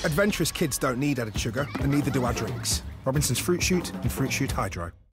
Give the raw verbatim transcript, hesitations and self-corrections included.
Adventurous kids don't need added sugar, and neither do our drinks. Robinson's Fruit Shoot and Fruit Shoot Hydro.